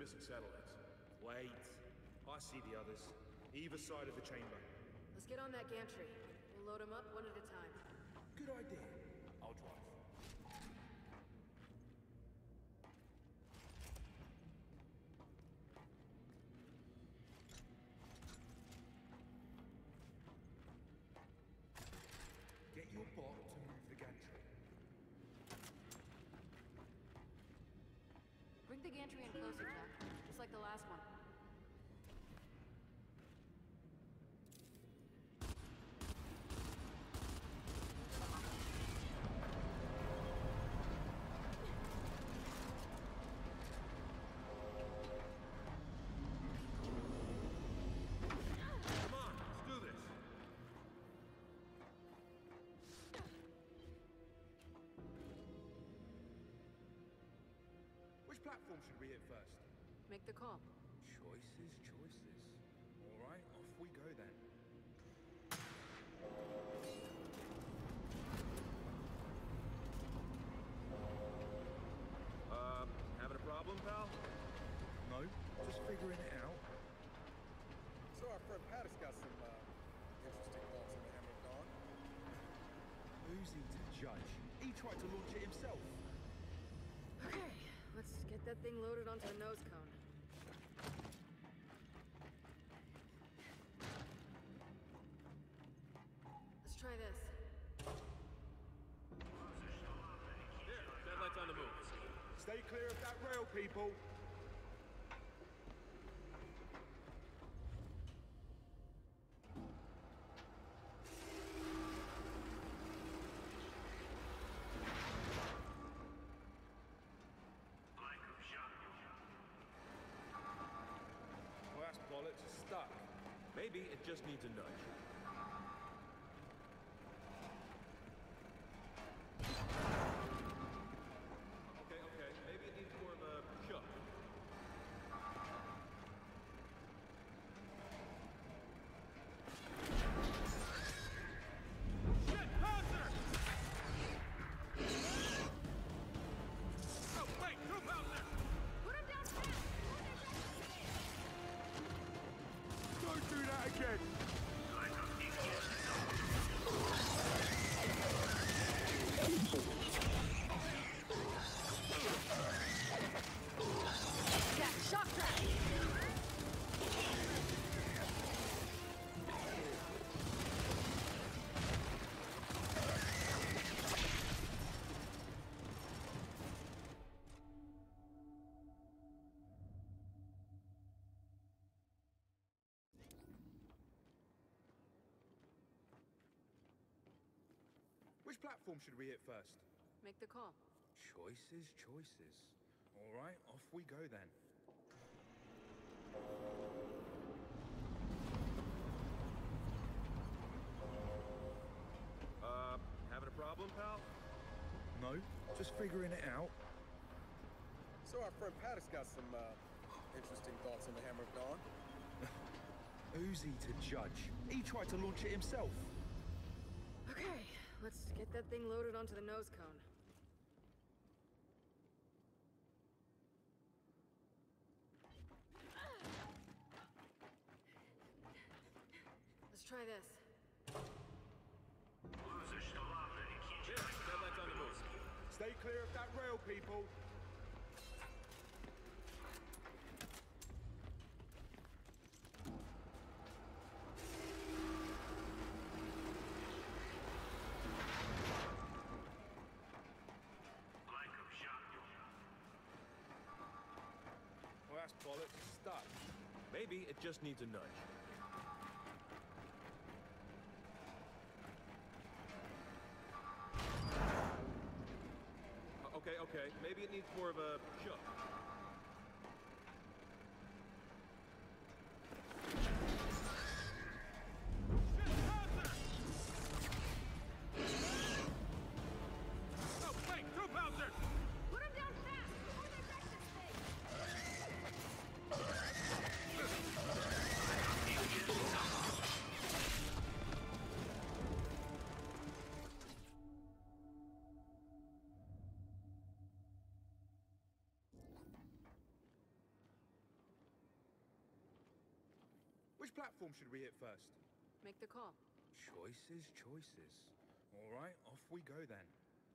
missing satellites. Wait. I see the others. Either side of the chamber. Let's get on that gantry. We'll load them up one at a time. Good idea. I'll drive. Get your bot to move the gantry. Bring the gantry in closer, Jack. Just like the last one. Come on, let's do this. Which platform should we hit first? Make the call. Choices, choices. All right, off we go then. Having a problem, pal? No, just figuring it out. So our friend Pat has got some interesting thoughts on the Hammer of Dawn. Who's he to judge? He tried to launch it himself. Okay, let's get that thing loaded onto the nose cone. Let's try this. There, satellite's on the move. Stay clear of that rail, people. Last bollocks is stuck. Maybe it just needs a nudge. Okay, maybe it needs more of a shove. Shit, Hauser! Oh, wait, troop Hauser! Put him down fast! Don't do that again! Jack, shock trap! Which platform should we hit first? Make the call. Choices, choices. All right, off we go then. Having a problem, pal? No, just figuring it out. So our friend Pat has got some interesting thoughts on the Hammer of Dawn. Who's he to judge? He tried to launch it himself. Okay, let's get that thing loaded onto the nose cone. Let's try this. There, satellite's on the move. Stay clear of that rail, people. Last bollocks is stuck. Maybe it just needs a nudge. Okay, maybe it needs more of a shove. Oh, wait, troop Hauser! Put him down fast before they wreck this thing! Which platform should we hit first? Make the call. Choices, choices. All right, off we go then.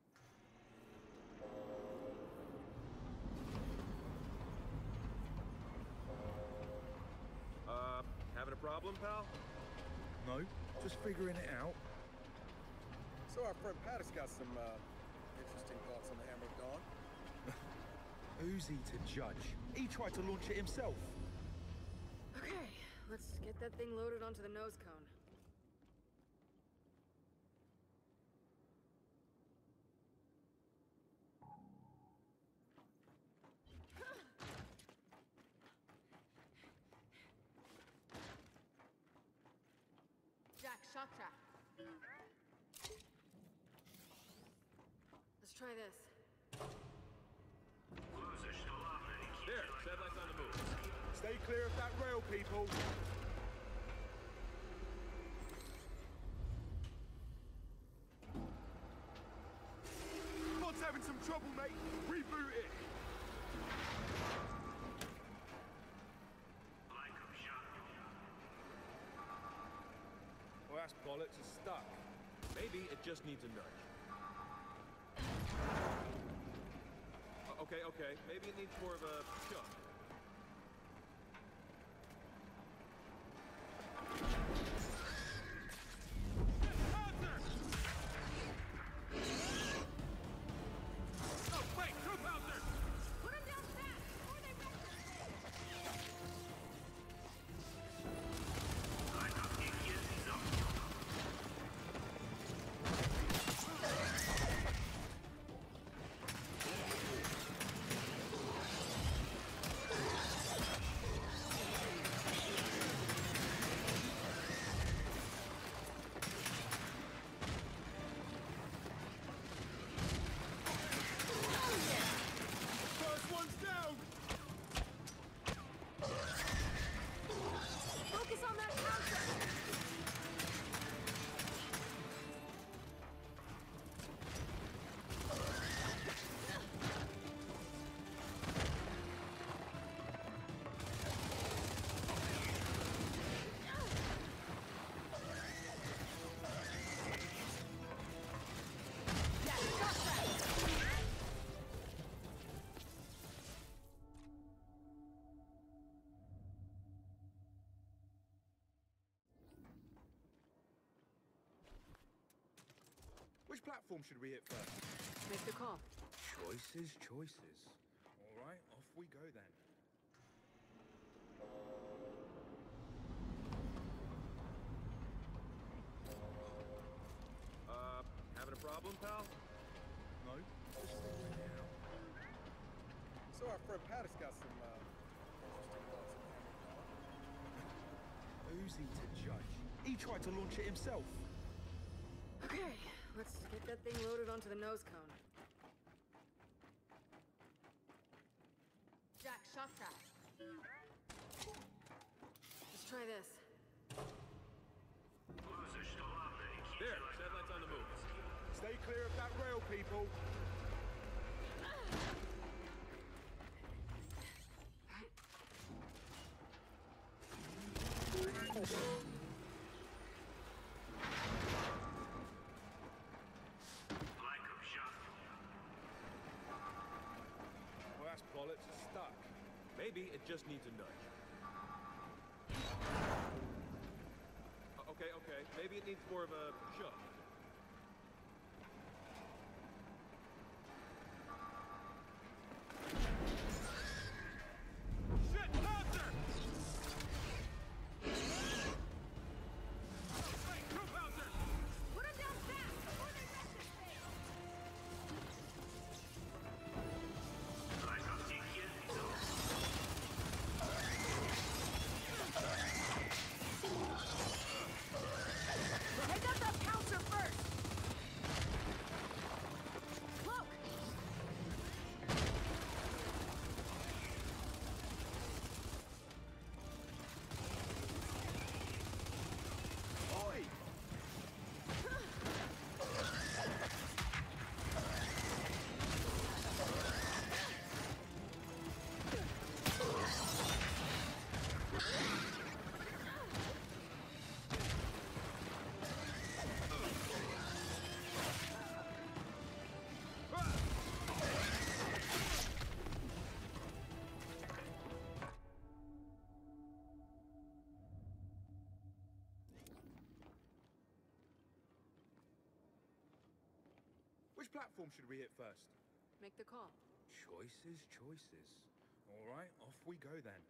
Having a problem, pal? No, just figuring it out. So our friend Pattis got some interesting thoughts on the Hammer of Dawn. Who's he to judge? He tried to launch it himself. Okay, let's get that thing loaded onto the nose cone. Jack, shock trap. Let's try this. There, satellites on the move. Stay clear of that rail, people. Pod's having some trouble, mate. Reboot it. Well, that's bollocks. It's stuck. Maybe it just needs a nudge. Okay. Maybe it needs more of a shove. Oh, wait! Troop Hauser! Put him down fast before they wreck First one's down. Focus on that counter! Which platform should we hit first? Make the call. Choices, choices. All right, off we go then. Having a problem, pal? No, just figuring it out. So our friend Pattis got some interesting thoughts on the Hammer of Dawn. Who's he to judge? He tried to launch it himself. Okay, let's get that thing loaded onto the nose cone. Jack, shock trap. Let's try this. There, satellites on the move. Stay clear of that rail, people. Well, that's bollocks. It's stuck. Maybe it just needs a nudge. Okay. Maybe it needs more of a shove. Shit! Hauser! Wait, Troop Hauser! Put him down fast before they wreck this thing. Hey, that's a counter Which platform should we hit first? Make the call. Choices, choices. All right, off we go then.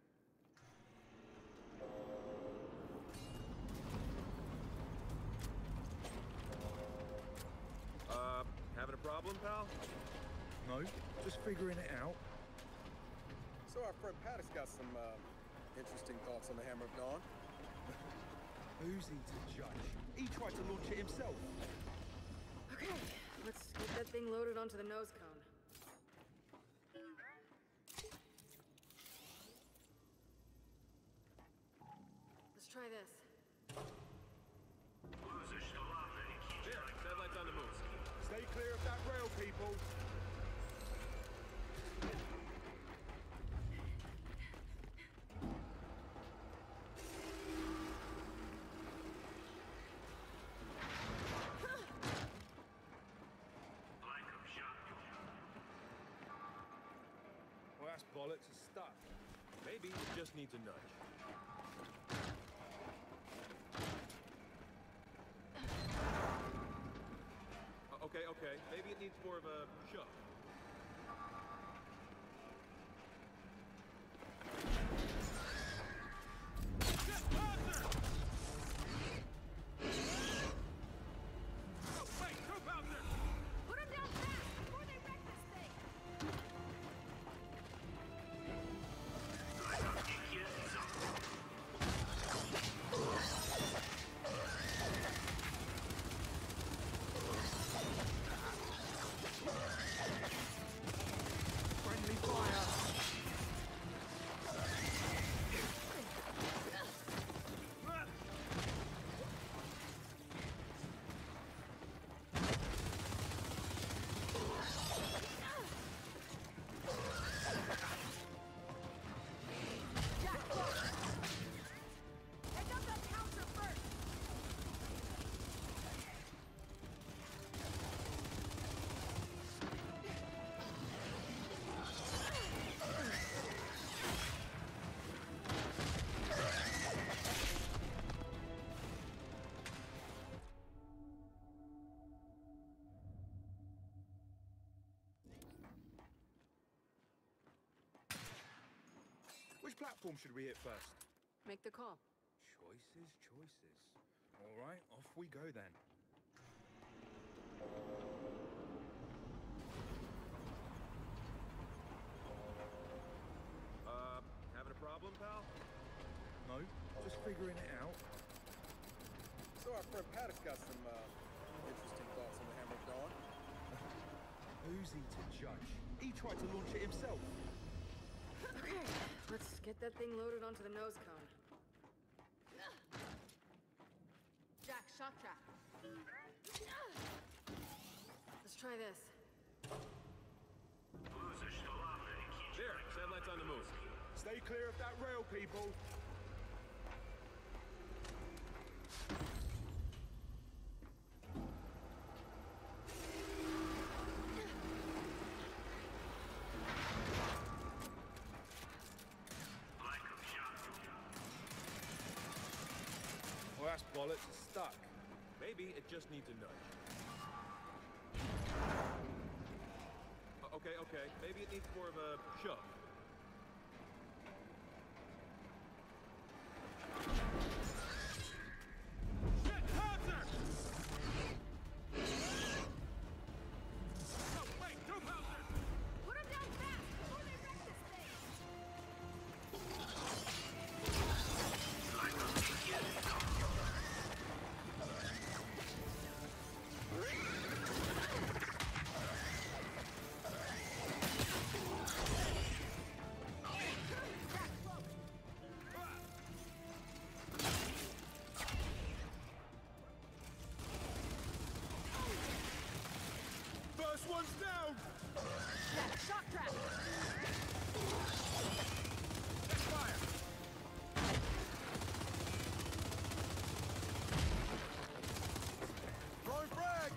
Having a problem, pal? No, just figuring it out. So our friend Pattis got some interesting thoughts on the Hammer of Dawn. Who's he to judge? He tried to launch it himself. Okay, let's get that thing loaded onto the nose cone. Let's try this. There, satellite's on the move. Stay clear of that rail, people. Well, that's bollocks. It's stuck. Maybe it just needs a nudge. Okay. Maybe it needs more of a shove. Get closer! Oh, wait, troop out there! Put them down fast before they wreck this thing. Friendly fire. Jack, look. Take out that counter first. Which platform should we hit first? Make the call. Choices, choices. All right, off we go then. Having a problem, pal? No, just figuring it out. So our friend Pattis got some interesting thoughts on the Hammer of Dawn. Who's he to judge? He tried to launch it himself. Okay, let's get that thing loaded onto the nose cone. Jack, shock trap. Let's try this. There, satellite's on the move. Stay clear of that rail, people. Well, that's bollocks. It's stuck. Maybe it just needs a nudge. Okay. Maybe it needs more of a shove. Get closer! Oh, wait, troop out there! Put them down fast before they wreck this thing. First one's down. Jack, shock trap. Catch fire! Throwing frag.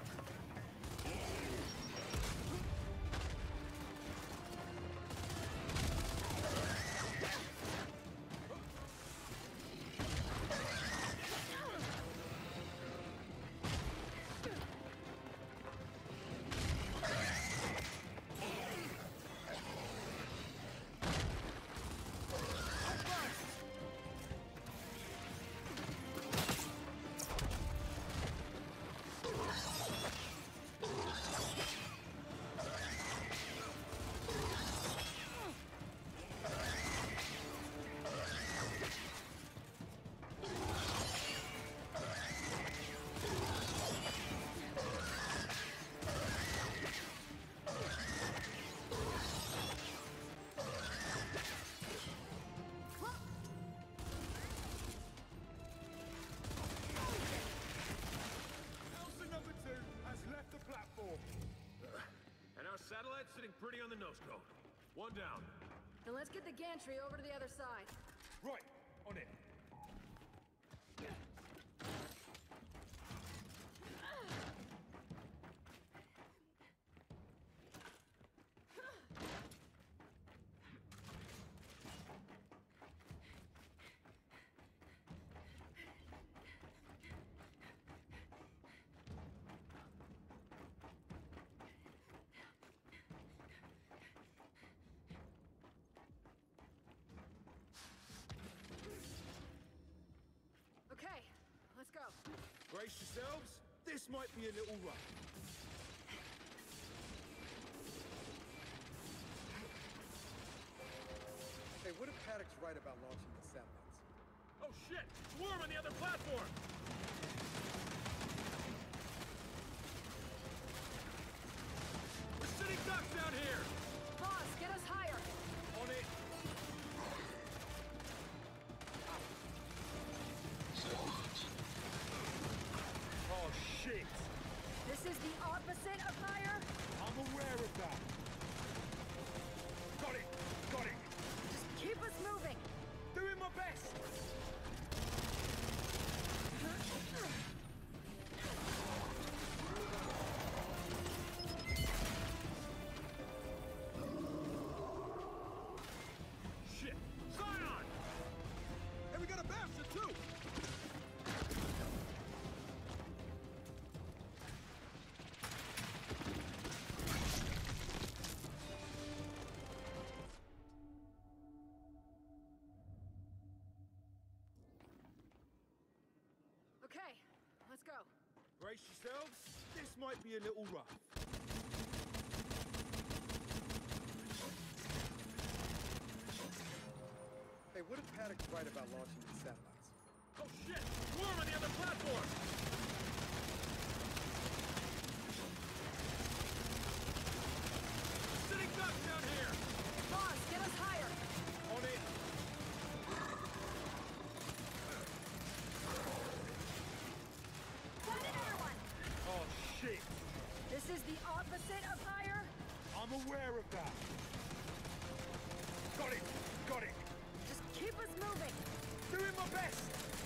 pretty on the nose cone. One down. Then let's get the gantry over to the other side. Right, on it. Okay, let's go. Brace yourselves. This might be a little rough. Hey, what if Paddock's right about launching the satellites? Oh shit! Swarm on the other platform! We're sitting ducks down here! Boss, get us higher. On it. Oh shit! This is the opposite of higher. I'm aware of that. Got it! Got it! Just keep us moving. Doing my best! Shit! Zion! And we got a bastard too! Okay, let's go. Brace yourselves. This might be a little rough. Hey, what if Paddock's right about launching the satellites? Oh shit! Swarm on the other platform! Sitting ducks down here! Boss, get us higher. On it. Got it, everyone! Oh shit! This is the opposite of higher. I'm aware of that. Got it! Got it! Just keep us moving. Doing my best!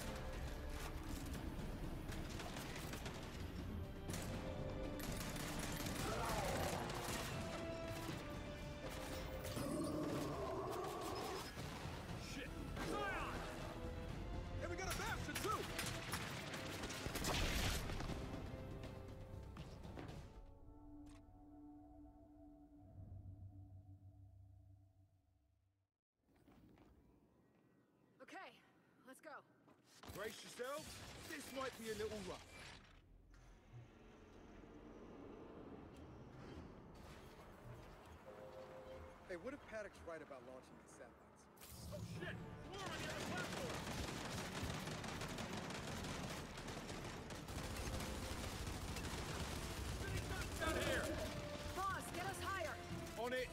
Shit! Zion! And we got a bastard too! Okay, let's go. Brace yourselves. This might be a little rough. Hey, what if Paddock's right about launching the satellites? Oh shit! Swarm on the other platform! Sitting ducks down here! Boss, get us higher. On it.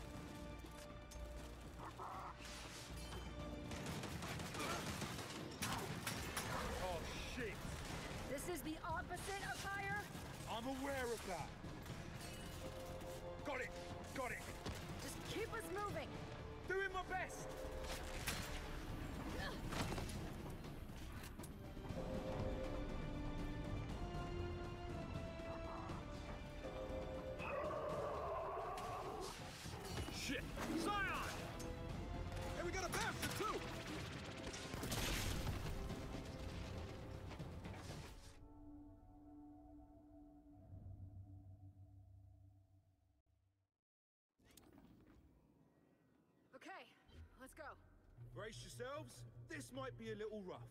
Oh shit! This is the opposite of higher. I'm aware of that. Got it! Got it! Just keep us moving. Doing my best! Shit! Zion! And we got a bastard too! Okay, let's go. Brace yourselves. This might be a little rough.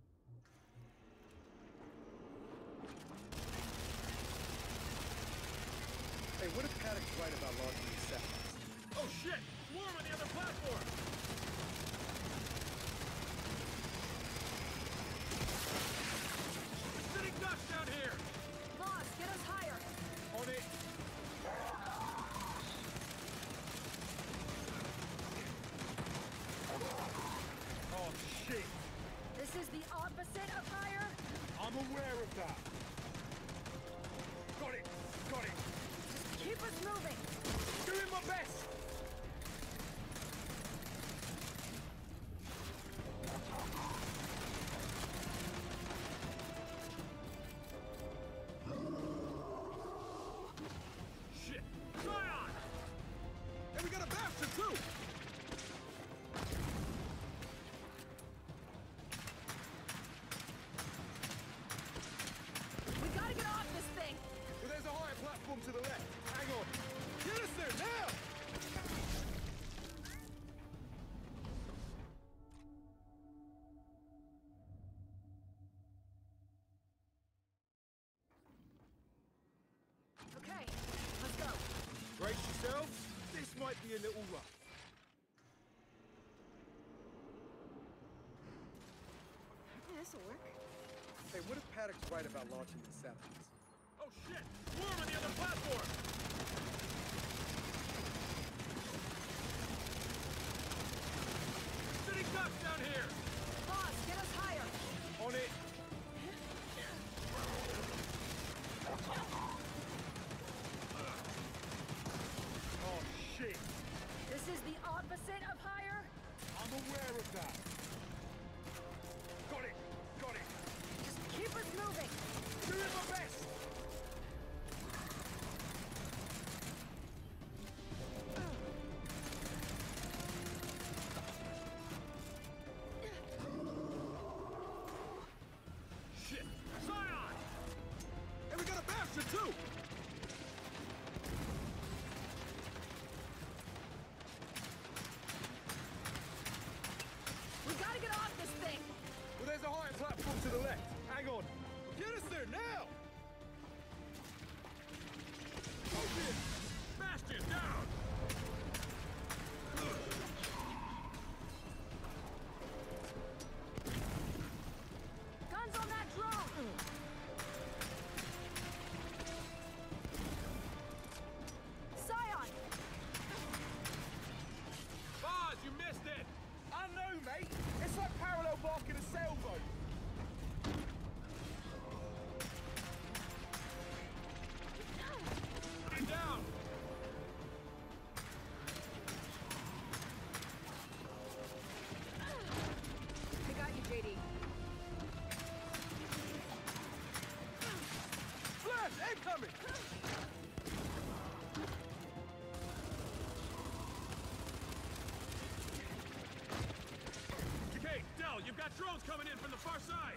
Hey, what if Paddock's right about launching the satellites? Oh shit! Swarm on the other platform! Sitting ducks down here! Boss, get us higher. On it. Oh shit! This is the opposite of higher. I'm aware of that. Got it! Got it! Just keep keep us moving. Doing my best! Shit! Zion! And we got a bastard too! We gotta get off this thing. Well, there's a higher platform to the left. Hang on. Get us there now! Okay, let's go. Brace yourselves. This might be a little rough. Maybe this'll work. Hey, what if Paddock's right about launching these satellites? Oh shit! Swarm on the other platform! Sitting ducks down here! Boss, get us higher. On it. Oh, shit. This is the opposite of higher. I'm aware of that. Got it. Got it. Just keep us moving. Doing my best. Shit! Zion! And we got a bastard too. We gotta get off this thing. Well, there's a higher platform to the left. Hang on. Get us there now! Oh, shit! Bastion down! Guns on that drone. Scion, Boz, you missed it! I know, mate. It's like parallel barking a sailboat. Get down! I got you, JD. Flash, incoming! Okay, Dell, you've got drones coming in from the far side!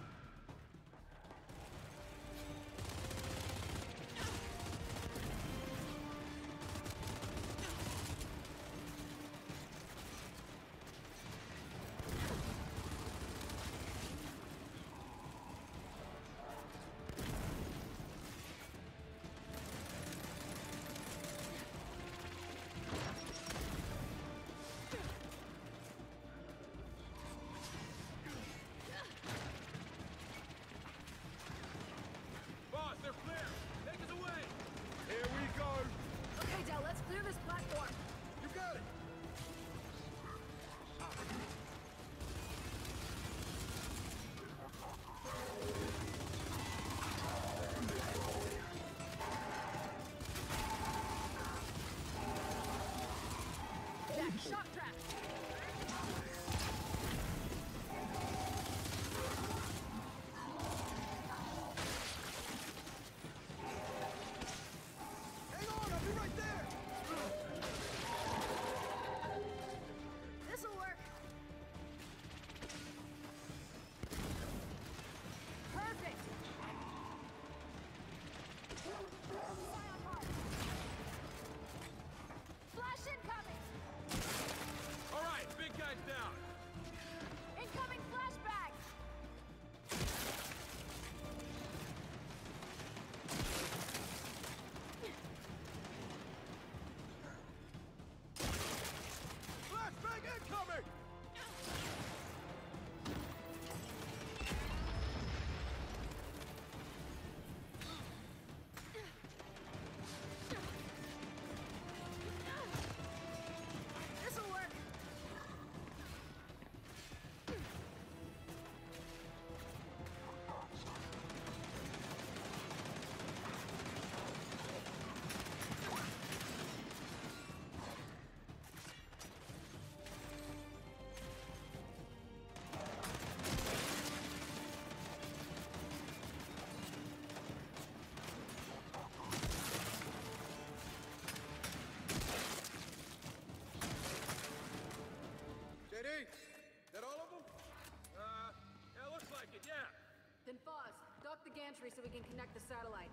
the gantry so we can connect the satellite.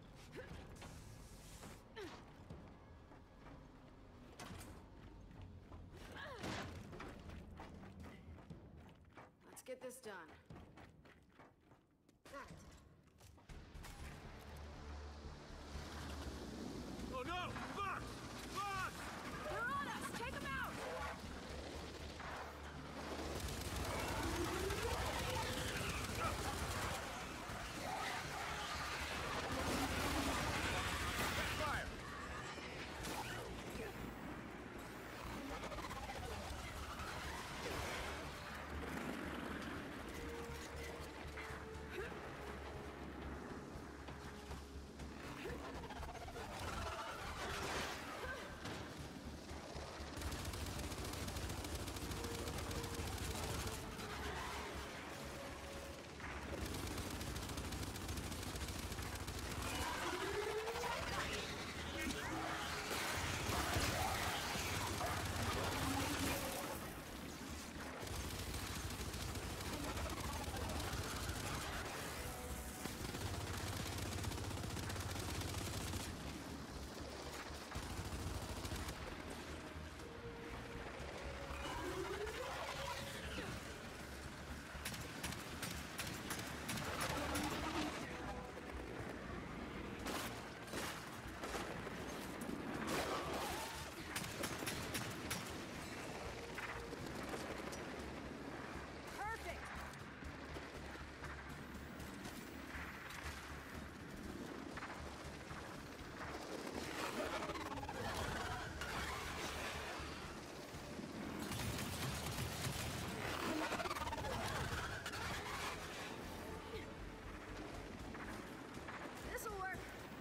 Let's get this done. That. Oh no! Fuck! Fuck! They're on us! Take them out! Fire! Perfect! This'll work.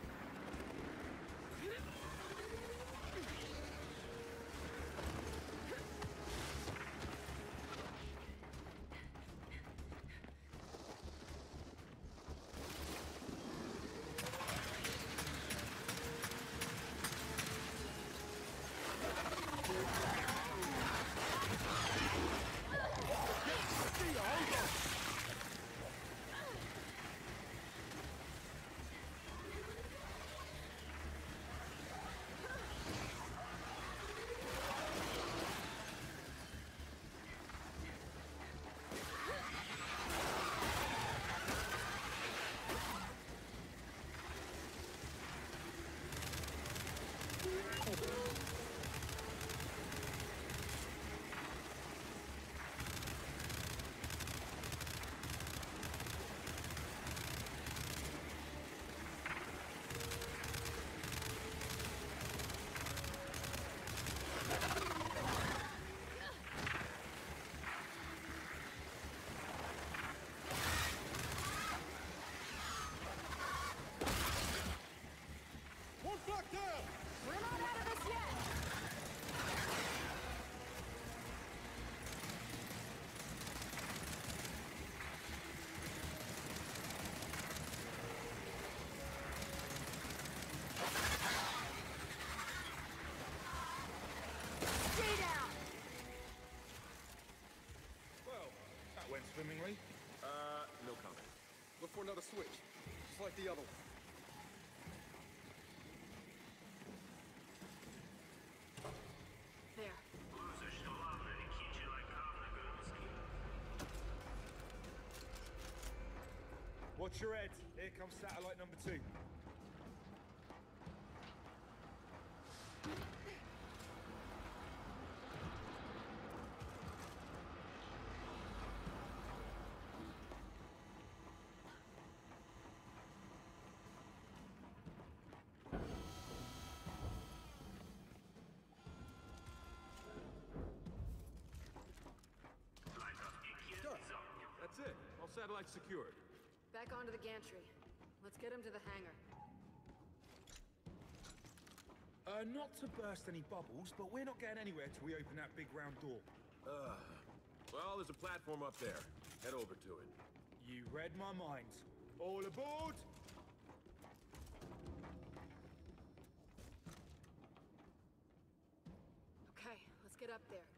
One block down! We're not out of this yet! Stay down! Well, that went swimmingly. No comment. Look for another switch, just like the other one. There. Watch your head. Here comes satellite number 2. That's it. All satellites secured. Back onto the gantry. Let's get him to the hangar. Not to burst any bubbles, but we're not getting anywhere till we open that big round door. Well, there's a platform up there. Head over to it. You read my mind. All aboard! Okay, let's get up there.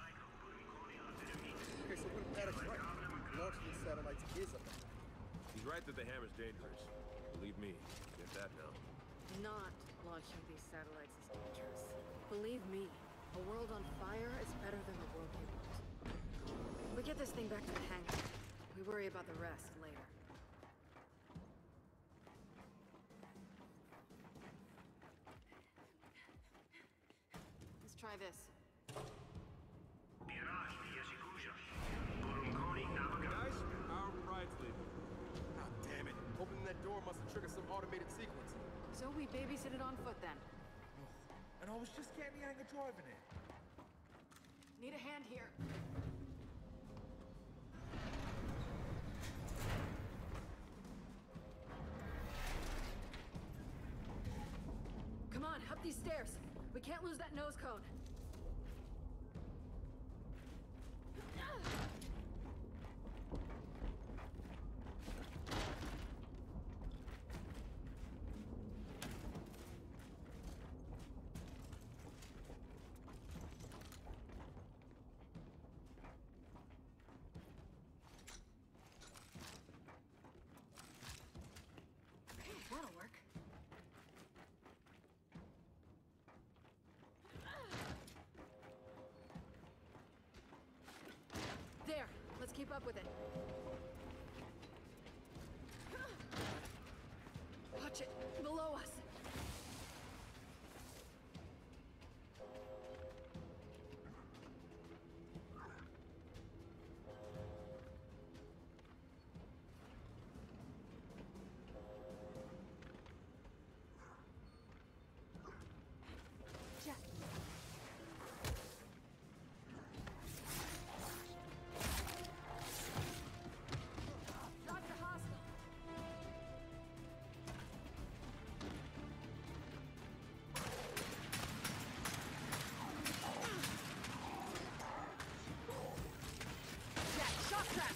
Okay, so when Paddock's right, launching these satellites is a thing. He's right right that the hammer's dangerous. Believe me, get that now. Not launching these satellites is dangerous. Believe me, a world on fire is better than the world we want. We get this thing back to the hangar. We worry about the rest later. Let's try this. Guys, our pride's leaving. God damn it. Opening that door must have triggered some automated sequence. So we babysit it on foot then. And I was just getting the hang of driving it. Need a hand here. Come on, up these stairs. We can't lose that nose cone. That'll work. There, let's keep up with it. Watch it, below us. Jack. Dr. Hostile. Jack, shock trap.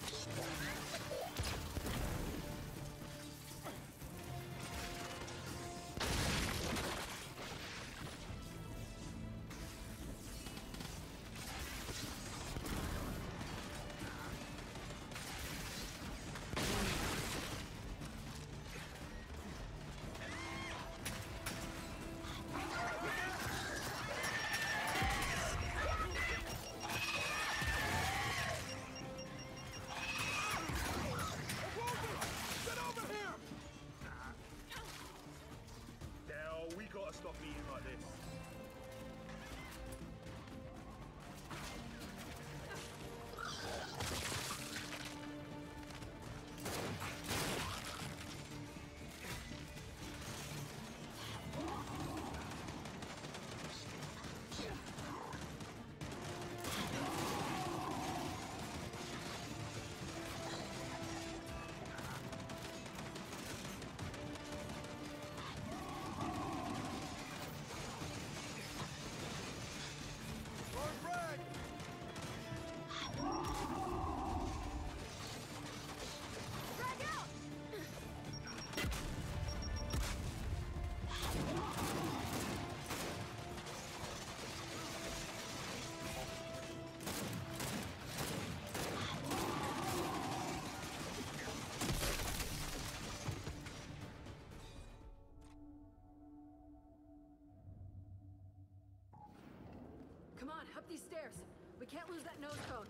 Get over here! Now, we gotta stop eating like this. Drag out! Come on, up these stairs. We can't lose that nose cone.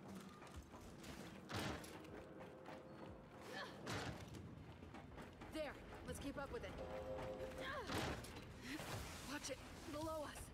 There, let's keep up with it. Watch it, below us.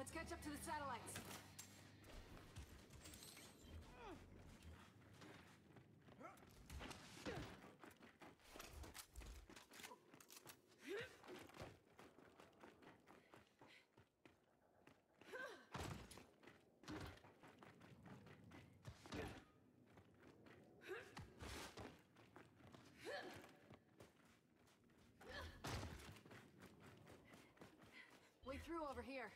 Let's catch up to the satellites. Way through over here.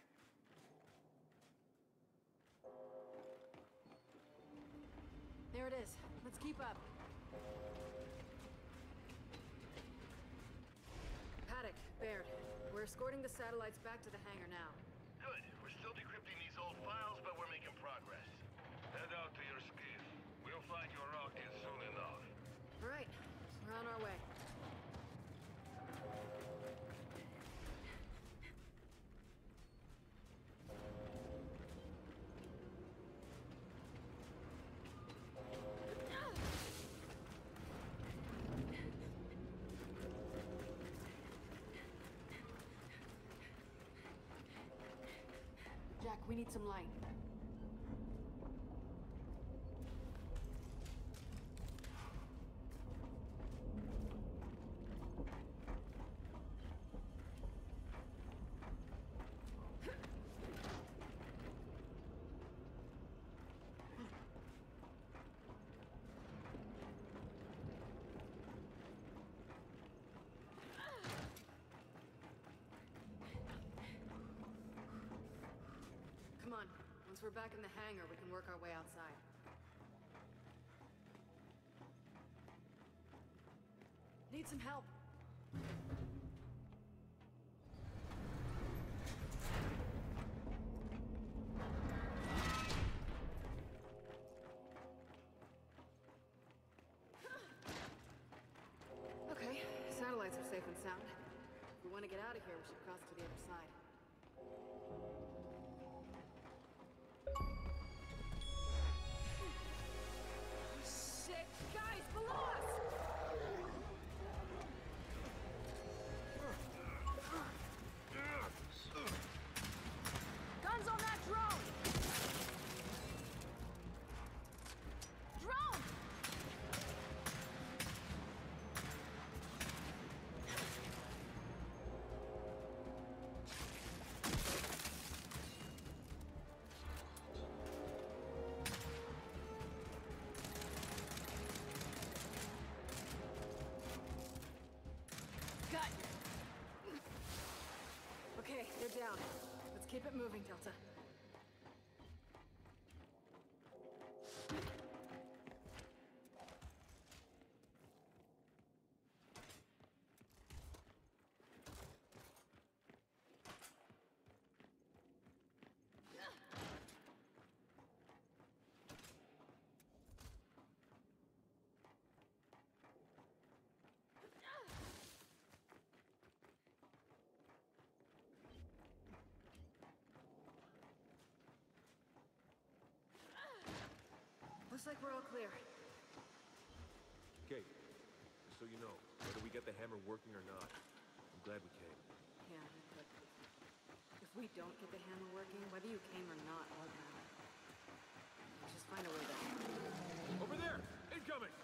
There it is. Let's keep up. Paddock, Baird, we're escorting the satellites back to the hangar now. Good. We're still decrypting these old files, but we're making progress. Head out to your skiff. We'll find your rocket soon enough. All right, we're on our way. Jack, we need some light. Come on. Once we're back in the hangar, we can work our way outside. Need some help. Okay, satellites are safe and sound. If we want to get out of here, we should cross to the other side. Shit! Guys, below us! Guns on that drone! Drone! Cut! Okay, they're down. Let's keep it moving, Delta. Looks like we're all clear. Okay, just so you know, whether we get the hammer working or not, I'm glad we came. Yeah, but if we don't get the hammer working, whether you came or not won't matter. Let's just find a way down. Over there! Incoming!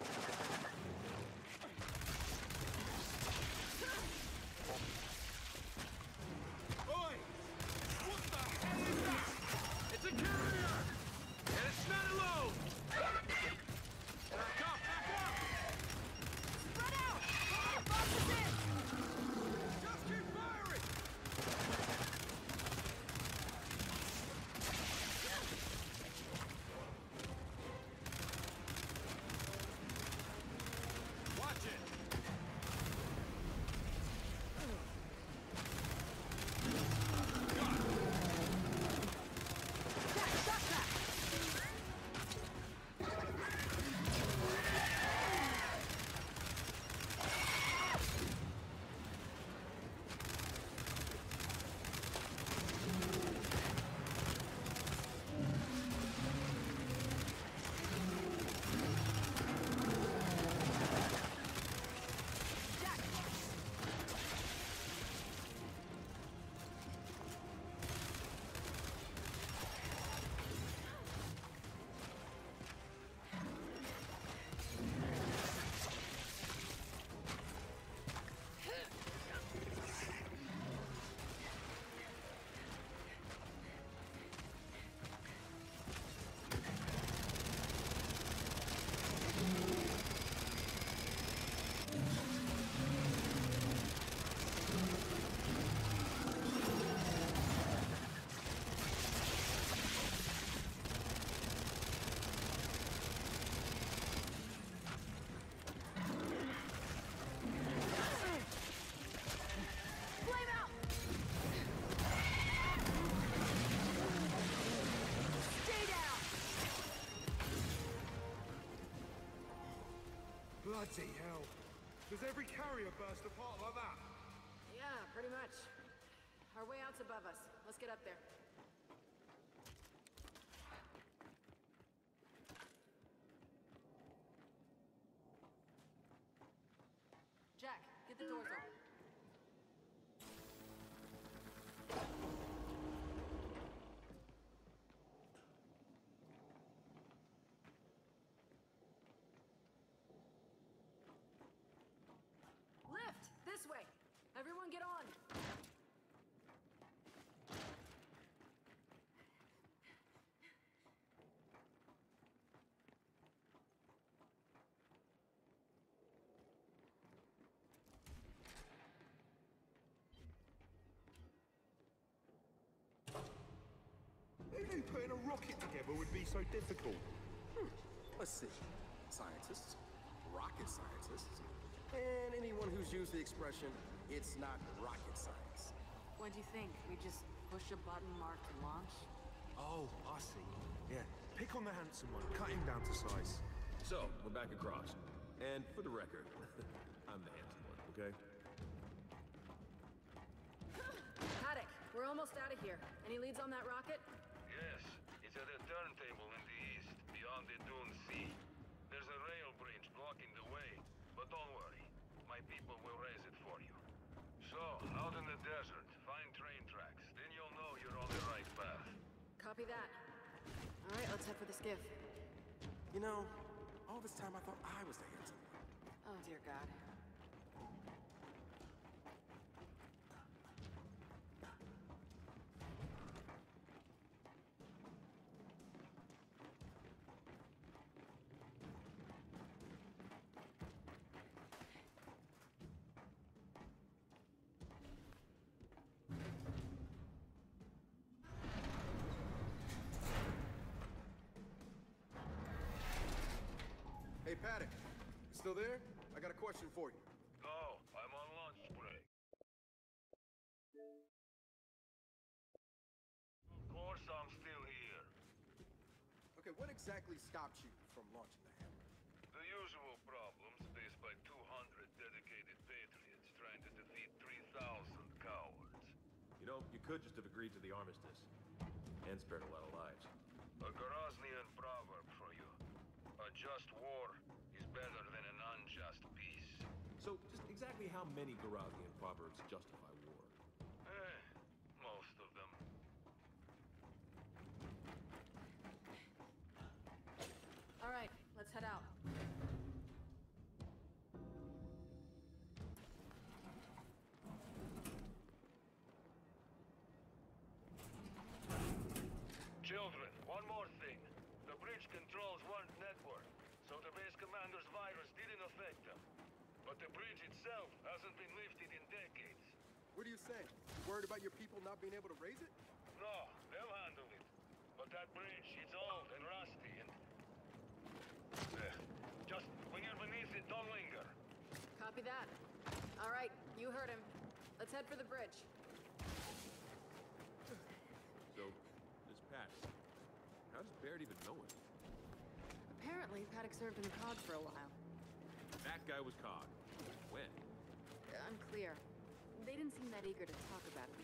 Oi! What the hell is that? It's a carrier! And it's not alone! Back up! Back up! Spread out! Box is in! Just keep firing! Bloody hell. Does every carrier burst apart like that? Yeah, pretty much. Our way out's above us. Let's get up there. Jack, get the doors open. Lift! This way! Everyone get on! Who knew putting a rocket together would be so difficult? Let's see. Scientists, rocket scientists, and anyone who's used the expression, it's not rocket science. What do you think? We just push a button marked launch? Oh, I see. Yeah. Pick on the handsome one. Cut him down to size. So, we're back across. And for the record, I'm the handsome one, okay? Paddock, we're almost out of here. Any leads on that rocket? Yes, it's at a turntable in the east, beyond the Dune Sea. There's a rail bridge blocking the way, but don't worry. My people will raise it for you. So, out in the desert, find train tracks. Then you'll know you're on the right path. Copy that. All right, let's head for the skiff. You know, all this time I thought I was the handsome one. Oh, dear God. Hey, Paddock, you still there? I got a question for you. No, I'm on lunch break. Of course I'm still here. Okay, what exactly stopped you from launching the hammer? The usual problems faced by 200 dedicated patriots trying to defeat 3,000 cowards. You know, you could just have agreed to the armistice. And spared a lot of lives. A Goroznian proverb for you. A just war is better than an unjust peace. So, just exactly how many Goroznian proverbs justify war? Most of them. All right, let's head out. Children, one more thing. The bridge controls weren't networked, so the base commander's virus didn't affect them. But the bridge itself hasn't been lifted in decades. What are you saying? You worried about your people not being able to raise it? No, they'll handle it. But that bridge, it's old and rusty and... just when you're beneath it, don't linger. Copy that. All right, you heard him. Let's head for the bridge. So, this Paddock. How does Baird even know it? Apparently, Paddock served in the COG for a while. That guy was COG. When? Unclear. They didn't seem that eager to talk about it